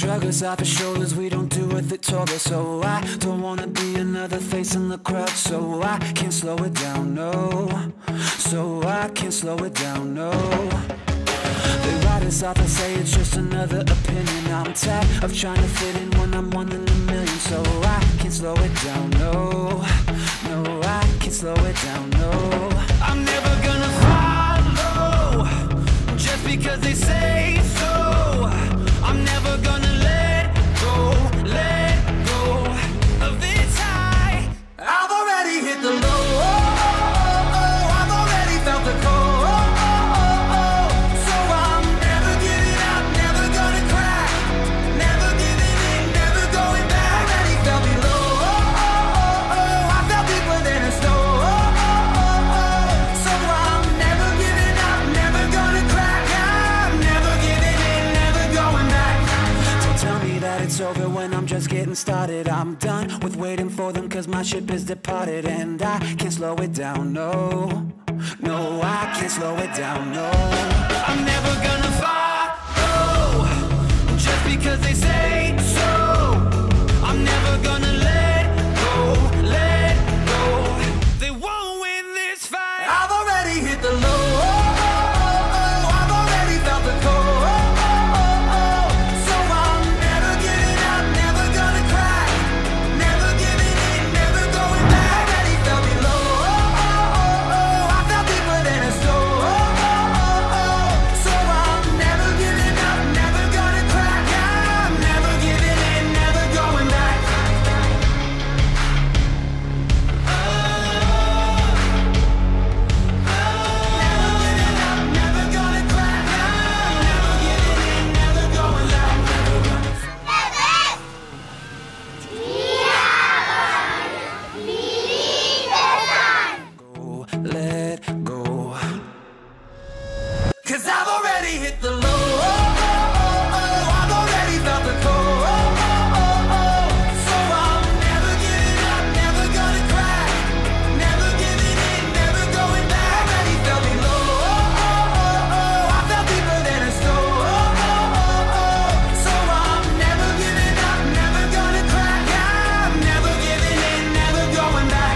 Shrug us off his shoulders, we don't do what they told us. So I don't wanna be another face in the crowd. So I can't slow it down, no. So I can't slow it down, no. They write us off and say it's just another opinion. I'm tired of trying to fit in when I'm one in a million. So I can't slow it down, no. No, I can't slow it down, no. I'm never gonna follow just because they say so. I'm never gonna let go of this high. I've already hit the low. I've already felt the cold. So I'm never giving up, never gonna crack, never giving in, never going back. Already felt below. I felt deeper than a stone. So I'm never giving up, never gonna crack. I'm never giving in, never going back. Don't tell me that it's over when I'm just getting started. I'm done with waiting for them, cause my ship is departed. And I can't slow it down, no. No, I can't slow it down, no. I'm never gonna follow just because they say so. I'm never gonna let go. They won't win this fight. I've already hit the low. I've already felt the cold. So I'm never giving up, never gonna crack, never giving in, never going back. Already felt below. I felt deeper than a stone. So I'm never giving up, never gonna crack. I'm never giving in, never going back. Never gonna crack. I'm never giving in, never going back. Go, let go. 'Cause I've already hit the low. I've already felt the cold. So I'm never giving up, never gonna crack, never giving in, never going back. Already felt below. I felt deeper than a stone. So I'm never giving up, never gonna crack. I'm never giving in, never going back.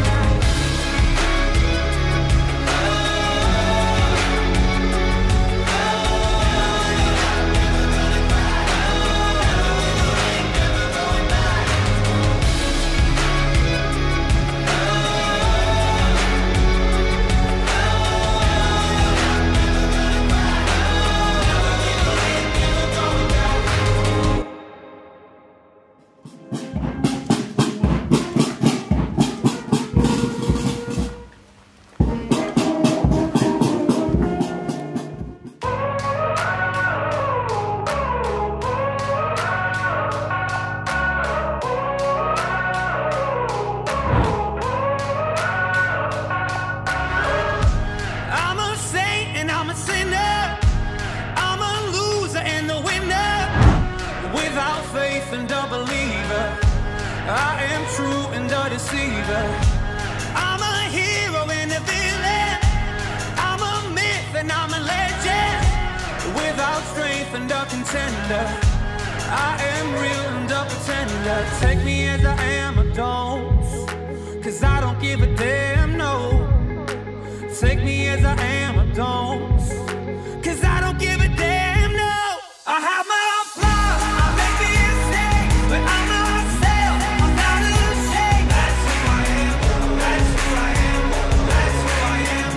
I'm a saint and I'm a sinner. I'm a loser and a winner. Without faith and a believer, I am true and a deceiver. I'm a hero and a villain. I'm a myth and I'm a legend. Without strength and a contender, I am real and a pretender. Take me as I am or don't, 'cause I don't give a damn, no. Take me as I am or don't, 'cause I don't give a damn, no. I have my own flaws, I make mistakes, but I'm myself, I'm not ashamed. That's who I am, that's who I am, that's who I am.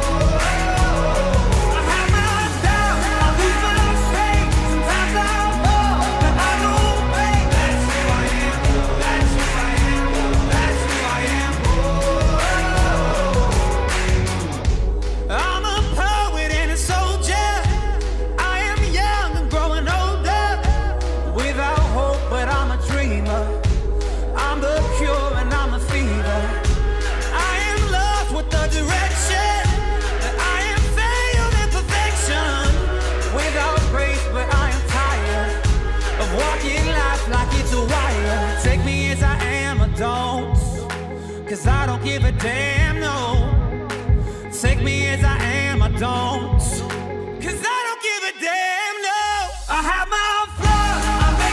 I have my doubts, I lose my strength, sometimes I fall, but I don't break. That's who I am, that's who I am, that's who I am. I'm a poet and a soldier. I am young and growing older. Without hope, but I'm a dreamer. I'm the cure and I'm a fever. I am lost with the direction. I am failed in perfection. Without grace, but I am tired of walking life like it's a wire. Take me as I am or don't, 'cause I don't give a damn, no. Take me as I am or don't, 'cause I don't give a damn, no. I have my own flaws, I make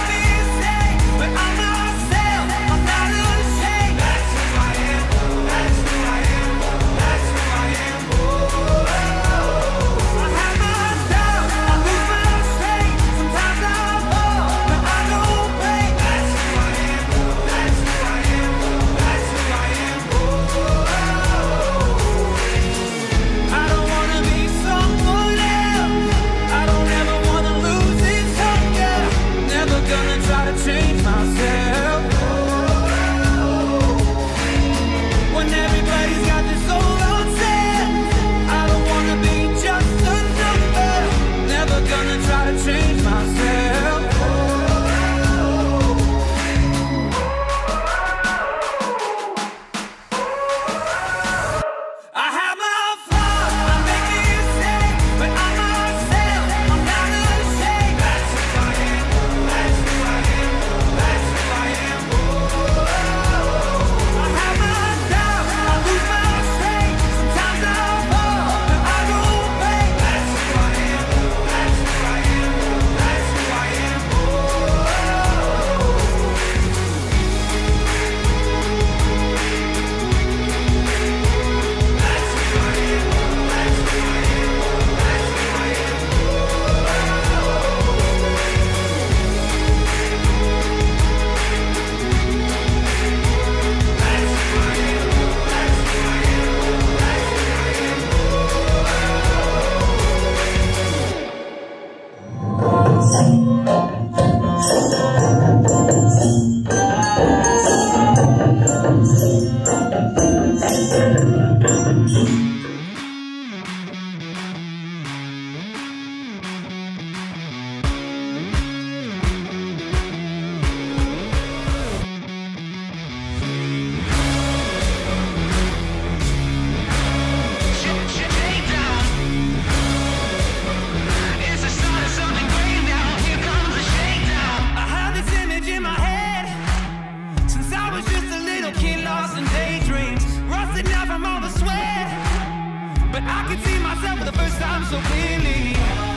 I can see myself for the first time so clearly.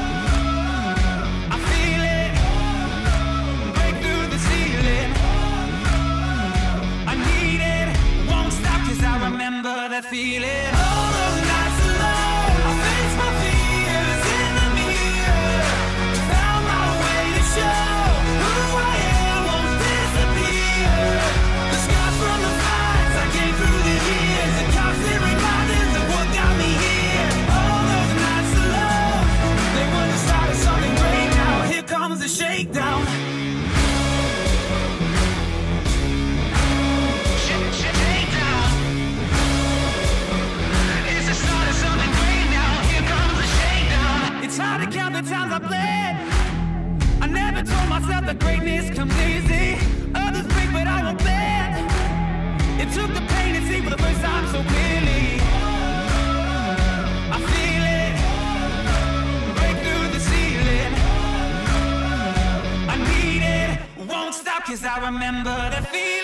I feel it break through the ceiling. I need it, won't stop, 'cause I remember that feeling. All those nights alone, I face my fears in the mirror. Found my way to show who I am won't disappear. The scars from the fights I came through the years, the constant reminders of what got me here. All those nights alone, they were the start of something great. Now here comes the shakedown. It's hard to count the times I bled. I never told myself that greatness comes easy. Others break, but I won't bend. It took the pain to see for the first time so clearly. I feel it break through the ceiling. I need it, won't stop, 'cause I remember that feeling.